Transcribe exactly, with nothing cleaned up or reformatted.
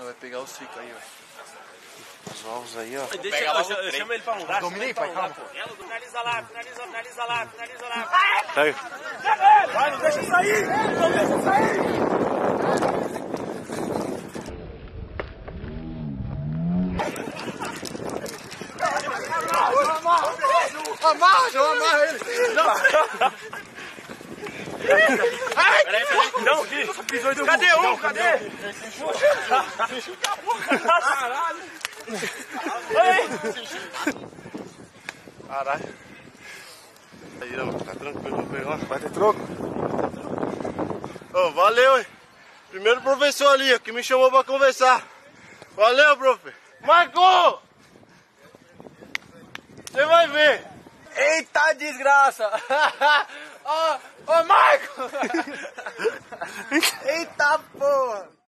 Vai pegar os ficos aí, ó. Os ovos aí, ó. Deixa eu, eu chamo ele pra um lugar. Dominei, pai, calma. Finaliza lá, finaliza, finaliza lá, finaliza lá. Pega. Vai, não deixa sair! Não deixa sair! Amarra, João, amarra ele! Não! Ai! Peraí, peraí, não, aqui! Cadê um? Cadê? Caralho! Caralho! Aí, ó, tá tranquilo, vou pegar. Vai ter troco? Ô, oh, valeu, hein? Primeiro professor ali, ó, que me chamou pra conversar. Valeu, profe! Marco! Você vai ver! Eita desgraça! Ô, ô, Marco! Eita porra!